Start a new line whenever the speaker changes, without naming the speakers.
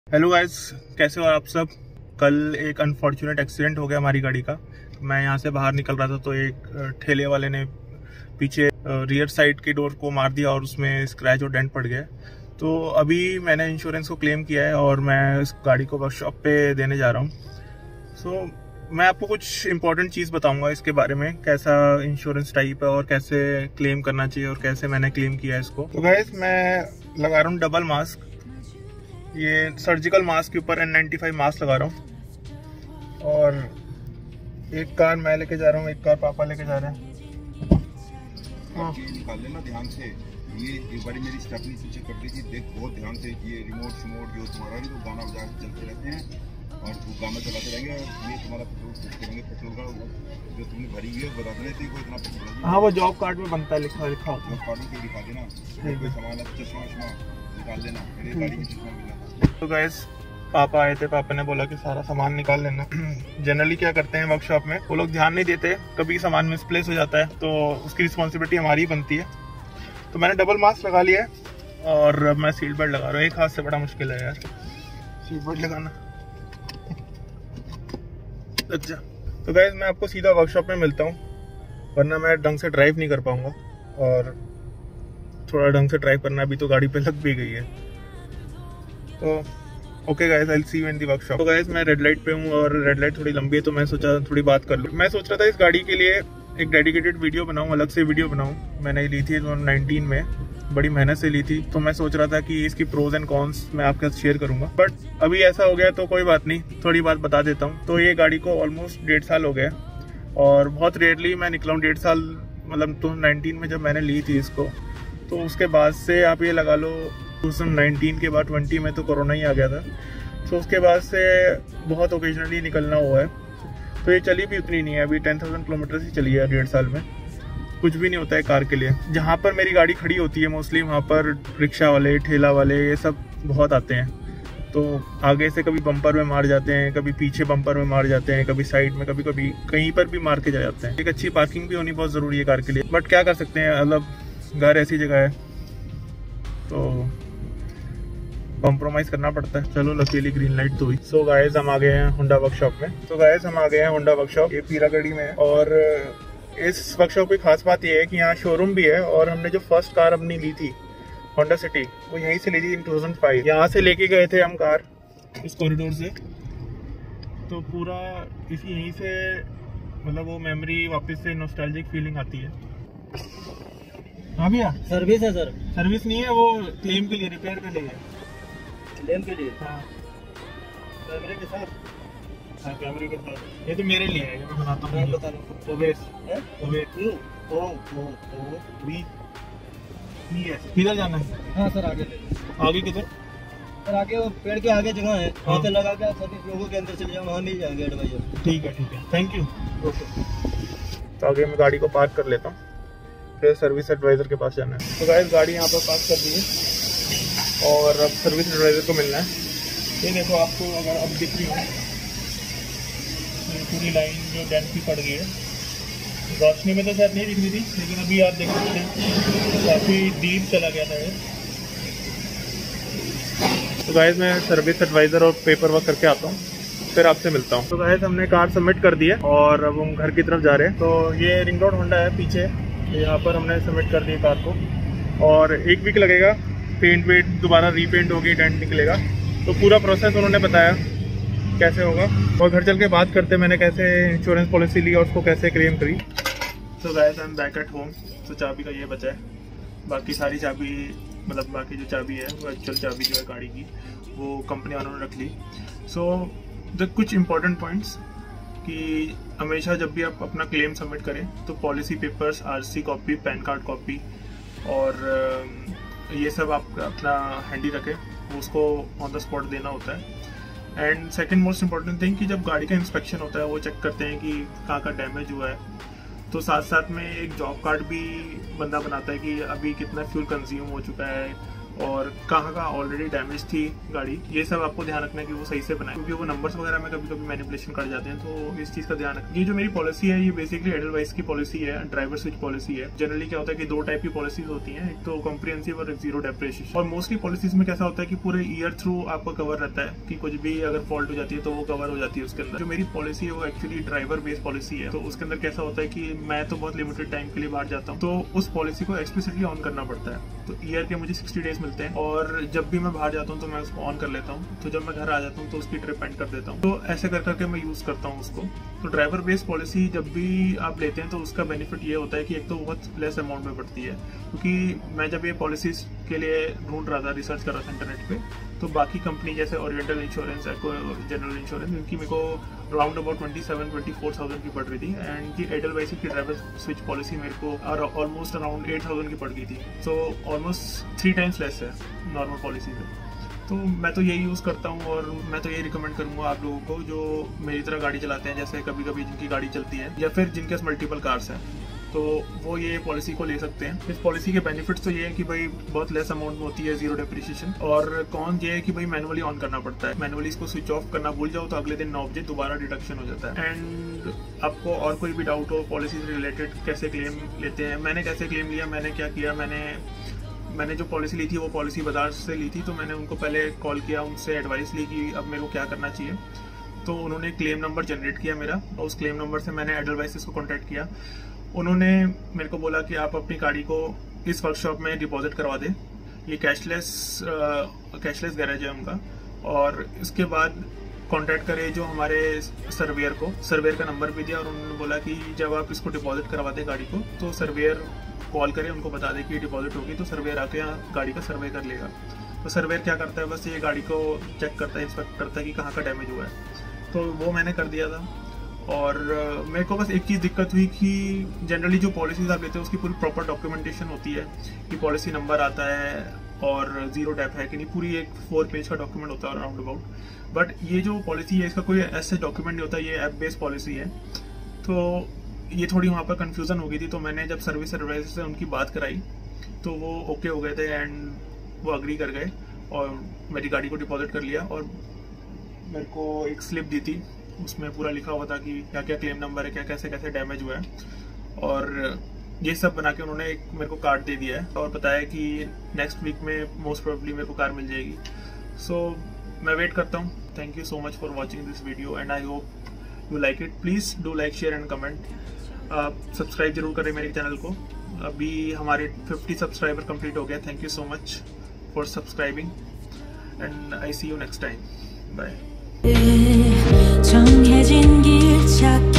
Hello guys, कैसे हो आप सब। कल एक अनफॉर्चुनेट एक्सीडेंट हो गया हमारी गाड़ी का। मैं यहाँ से बाहर निकल रहा था तो एक ठेले वाले ने पीछे रियर साइड की डोर को मार दिया और उसमें स्क्रैच और डेंट पड़ गया। तो अभी मैंने इंश्योरेंस को क्लेम किया है और मैं इस गाड़ी को वर्कशॉप पे देने जा रहा हूँ। सो मैं आपको कुछ इंपॉर्टेंट चीज़ बताऊँगा इसके बारे में, कैसा इंश्योरेंस टाइप है और कैसे क्लेम करना चाहिए और कैसे मैंने क्लेम किया है इसको। तो गाइस, मैं लगा रहा हूँ डबल मास्क। ये सर्जिकल मास्क के ऊपर N95 मास्क लगा रहा हूँ और एक कार मैं लेके जा रहा हूँ, एक कार पापा लेके जा रहे हैं।
निकाल लेना ध्यान से। ये एक बारी मेरी स्टेपनी पीछे कर दी थी, देख बहुत ध्यान से। ये रिमोट शिमोट जो तुम्हारा नहीं, तो गाना बजा के चलते रहते हैं और वो गाना चलाते रहेंगे और ये तुम्हारा पेट्रोल फूकते रहेंगे। पेट्रोल का जो तुमने भरी हुई है बता देना थी को इतना पेट्रोल।
हाँ, वो जॉब कार्ड में बनता है, लिखा होता है।
जॉब कार्ड में दिखा देना, कोई सामान चश्मा वश्मा निकाल लेना, मेरी गाड़ी में चश्मा मिला।
तो गाइस, पापा आए थे, पापा ने बोला कि सारा सामान निकाल लेना। जनरली क्या करते हैं वर्कशॉप में, वो लोग ध्यान नहीं देते, कभी सामान मिसप्लेस हो जाता है तो उसकी रिस्पॉन्सिबिलिटी हमारी बनती है। तो मैंने डबल मास्क लगा लिया है और मैं सीट बेल्ट लगा रहा हूँ। एक हाथ से बड़ा मुश्किल है यार सीट बेल्ट लगाना। अच्छा, तो गाइस मैं आपको सीधा वर्कशॉप में मिलता हूँ, वरना मैं ढंग से ड्राइव नहीं कर पाऊंगा और थोड़ा ढंग से ड्राइव करना अभी तो गाड़ी पे लग भी गई है। तो okay guys, I will see you in the workshop. तो गाइस, मैं रेड लाइट पे हूँ और रेड लाइट थोड़ी लंबी है तो मैं सोचा थोड़ी बात कर लूँ। मैं सोच रहा था इस गाड़ी के लिए एक डेडिकेटेड वीडियो बनाऊँ, अलग से वीडियो बनाऊँ। मैंने ली थी 2019 में, बड़ी मेहनत से ली थी। तो मैं सोच रहा था कि इसकी प्रोज एंड कॉन्स मैं आपके साथ शेयर करूंगा, बट अभी ऐसा हो गया तो कोई बात नहीं, थोड़ी बात बता देता हूँ। तो ये गाड़ी को ऑलमोस्ट 1.5 साल हो गया और बहुत रेयरली मैं निकला हूँ 1.5 साल, मतलब 2019 में जब मैंने ली थी इसको, तो उसके बाद से आप ये लगा लो 2019 के बाद 20 में तो कोरोना ही आ गया था। तो उसके बाद से बहुत ओकेजनली निकलना हुआ है। तो ये चली भी उतनी नहीं है, अभी 10,000 किलोमीटर ही चली है 1.5 साल में। कुछ भी नहीं होता है कार के लिए। जहाँ पर मेरी गाड़ी खड़ी होती है मोस्टली वहाँ पर रिक्शा वाले, ठेला वाले, ये सब बहुत आते हैं। तो आगे से कभी बम्पर में मार जाते हैं, कभी पीछे बम्पर में मार जाते हैं, कभी साइड में, कभी कभी कहीं पर भी मार के जा जाते हैं। एक अच्छी पार्किंग भी होनी बहुत ज़रूरी है कार के लिए, बट क्या कर सकते हैं, मतलब घर ऐसी जगह है तो कॉम्प्रोमाइज करना पड़ता है। चलो, लकीली ग्रीन लाइट तो हुई। सो गाइस, हम आ गए हैं होंडा वर्कशॉप में। तो गाइस, हम आ गए हैं होंडा वर्कशॉप, ये पीरागढ़ी में है। और इस वर्कशॉप की खास बात ये है कि यहाँ शोरूम भी है और हमने जो फर्स्ट कार अपनी ली थी होंडा सिटी, वो यहीं से ली थी इन 2005। यहाँ से लेके गए थे हम कार इस कॉरिडोर से, तो पूरा इसी यहीं से, मतलब वो मेमोरी वापस से नॉस्टैल्जिक फीलिंग आती है। हाँ भैया,
सर्विस है सर?
सर्विस नहीं है, वो क्लेम के लिए, रिपेयर के लिए है।
क्लेम के लिए?
हाँ,
कैमरे के साथ?
हाँ, कैमरे के साथ। ये तो मेरे लिए है, मैं बनाता हूँ।
बता दो।
ओवेस, किधर जाना है?
हाँ सर, आगे
आगे किधर?
सर आगे वो पेड़ के आगे जगह है, वहाँ से लगा के सर्विस लोगों के अंदर चले जाओ, वहाँ मिल जाएंगे एडवाइजर।
ठीक है, थैंक यू। ओके, तो आगे मैं गाड़ी को पार्क कर लेता हूँ, फिर सर्विस एडवाइजर के पास जाना है। तो गाइस, गाड़ी यहाँ पर पार्क कर दी है और अब सर्विस एडवाइजर को मिलना है। ये देखो, आपको अगर अब दिख रही हो पूरी लाइन जो डेंट की पड़ गई है, रोशनी में तो शायद नहीं दिख रही थी, लेकिन अभी आप देख सकते हैं काफ़ी डीप चला गया था ये। तो गाइस, मैं सर्विस एडवाइज़र और पेपर वर्क करके आता हूँ, फिर आपसे मिलता हूँ। तो गाइस, हमने कार सबमिट कर दी है और अब हम घर की तरफ जा रहे हैं। तो ये रिंग रोड होंडा है पीछे, यहाँ पर हमने सबमिट कर दी कार को और 1 वीक लगेगा। पेंट वेट दोबारा रीपेंट होगी, डेंट निकलेगा। तो पूरा प्रोसेस उन्होंने बताया कैसे होगा और घर चल के बात करते मैंने कैसे इंश्योरेंस पॉलिसी ली और उसको कैसे क्लेम करी। So guys, I am back at home. तो चाबी का ये बचा है, बाकी सारी चाबी, मतलब बाकी जो चाबी है वो एक्चुअल चाबी जो है गाड़ी की, वो कंपनी वालों ने रख ली। सो कुछ इंपॉर्टेंट पॉइंट्स कि हमेशा जब भी आप अपना क्लेम सबमिट करें तो policy papers, RC copy, PAN card copy और ये सब आप अपना हैंडी रखें, उसको ऑन द स्पॉट देना होता है। And second most important thing कि जब गाड़ी का इंस्पेक्शन होता है वो चेक करते हैं कि कहाँ डैमेज हुआ है, तो साथ साथ में एक जॉब कार्ड भी बंदा बनाता है कि अभी कितना फ्यूल कंज्यूम हो चुका है और कहाँ का ऑलरेडी डैमेज थी गाड़ी, ये सब आपको ध्यान रखना है कि वो सही से बनाए, क्योंकि वो नंबर्स वगैरह में कभी कभी मैनिपुलेशन कर जाते हैं, तो इस चीज का ध्यान रखें। ये जो मेरी पॉलिसी है ये बेसिकली एडलवाइस की पॉलिसी है, ड्राइवर स्विच पॉलिसी है। जनरली क्या होता है कि दो टाइप की पॉलिसीज होती हैं, एक तो कॉम्प्रिहेंसिव और एक जीरो डेप्रिसिएशन। और मोस्टली पॉलिसीज में कैसा होता है कि पूरे ईयर थ्रू आपको कवर रहता है कि कुछ भी अगर फॉल्ट हो जाती है तो वो कवर हो जाती है उसके अंदर। जो मेरी पॉलिसी है वो एक्चुअली ड्राइवर बेस्ड पॉलिसी है, तो उसके अंदर कैसा होता है कि मैं तो बहुत लिमिटेड टाइम के लिए बाहर जाता हूँ, तो उस पॉलिसी को एक्सप्लिसिटली ऑन करना पड़ता है। तो ईयर के मुझे 60 डेज मिलते हैं और जब भी मैं बाहर जाता हूँ तो मैं उसको ऑन कर लेता हूँ, तो जब मैं घर आ जाता हूँ तो उसकी ट्रिप एंड कर देता हूँ। तो ऐसे कर करके मैं यूज करता हूँ उसको। तो ड्राइवर बेस्ड पॉलिसी जब भी आप लेते हैं तो उसका बेनिफिट ये होता है कि एक तो बहुत लेस अमाउंट में पड़ती है, क्योंकि मैं जब ये पॉलिसीज के लिए ढूंढ रहा था, रिसर्च कर रहा था इंटरनेट पे, तो बाकी कंपनी जैसे ओरिएंटल इंश्योरेंस, जनरल इंश्योरेंस, इनकी मेरे को राउंड अबाउट 27-24,000 की पड़ रही थी, एंड की एडलवाइस की ड्राइवर स्विच पॉलिसी मेरे को ऑलमोस्ट अराउंड 8,000 की पड़ गई थी। सो ऑलमोस्ट 3 टाइम्स लेस है नॉर्मल पॉलिसी से। तो मैं तो यही यूज़ करता हूँ और मैं तो यही रिकमेंड करूँगा आप लोगों को जो मेरी तरह गाड़ी चलाते हैं, जैसे कभी कभी जिनकी गाड़ी चलती है या फिर जिनके पास मल्टीपल कार्स हैं, तो वो ये पॉलिसी को ले सकते हैं। इस पॉलिसी के बेनिफिट्स तो ये है कि भाई बहुत लेस अमाउंट में होती है, जीरो डेप्रिसिएशन। और कौन ये है कि भाई मैनुअली ऑन करना पड़ता है, मैनुअली इसको स्विच ऑफ करना भूल जाओ तो अगले दिन 9 बजे दोबारा डिडक्शन हो जाता है। एंड आपको और कोई भी डाउट हो पॉलिसी से रिलेटेड, कैसे क्लेम लेते हैं, मैंने कैसे क्लेम लिया, मैंने क्या किया, मैंने जो पॉलिसी ली थी वो पॉलिसी बजाज से ली थी, तो मैंने उनको पहले कॉल किया, उनसे एडवाइस ली कि अब मेरे को क्या करना चाहिए। तो उन्होंने क्लेम नंबर जनरेट किया मेरा, और उस क्लेम नंबर से मैंने एडवाइस को कॉन्टैक्ट किया। उन्होंने मेरे को बोला कि आप अपनी गाड़ी को इस वर्कशॉप में डिपॉजिट करवा दें, ये कैशलेस गैरेज है उनका, और इसके बाद कांटेक्ट करें जो हमारे सर्वेयर को, सर्वेयर का नंबर भी दिया, और उन्होंने बोला कि जब आप इसको डिपॉजिट करवा दें गाड़ी को तो सर्वेयर कॉल करें, उनको बता दें कि डिपॉजिट होगी, तो सर्वेयर आके यहाँ गाड़ी का सर्वे कर लेगा। तो सर्वेयर क्या करता है, बस ये गाड़ी को चेक करता है, इंस्पेक्ट करता है कि कहाँ का डैमेज हुआ है। तो वो मैंने कर दिया था। और मेरे को बस एक चीज़ दिक्कत हुई कि जनरली जो पॉलिसीज आप लेते हैं उसकी पूरी प्रॉपर डॉक्यूमेंटेशन होती है कि पॉलिसी नंबर आता है और जीरो डेप है कि नहीं, पूरी एक 4 पेज का डॉक्यूमेंट होता है राउंड अबाउट। बट ये जो पॉलिसी है इसका कोई ऐसे डॉक्यूमेंट नहीं होता, ये ऐप बेस्ड पॉलिसी है, तो ये थोड़ी वहाँ पर कन्फ्यूज़न हो गई थी। तो मैंने जब सर्विस एडवाइजर से उनकी बात कराई तो वो ओके हो गए थे एंड वो अग्री कर गए और मेरी गाड़ी को डिपॉजिट कर लिया। और मेरे को एक स्लिप दी थी, उसमें पूरा लिखा हुआ था कि क्या क्या क्लेम नंबर है, क्या कैसे कैसे डैमेज हुआ है, और ये सब बना के उन्होंने एक मेरे को कार्ड दे दिया है और बताया कि नेक्स्ट वीक में मोस्ट प्रोबेबली मेरे को कार मिल जाएगी। सो मैं वेट करता हूँ। Thank you so much for watching this video and I hope you like it. Please do like, share and comment. Subscribe जरूर करें मेरे चैनल को। अभी हमारे 50 सब्सक्राइबर कंप्लीट हो गया। Thank you so much for subscribing and I see you next time. Bye. 정해진 길 찾